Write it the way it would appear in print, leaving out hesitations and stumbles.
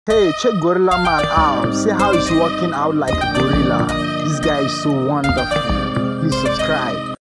Hey, check Gorilla Man out. See how he's working out like a gorilla. This guy is so wonderful. Please subscribe.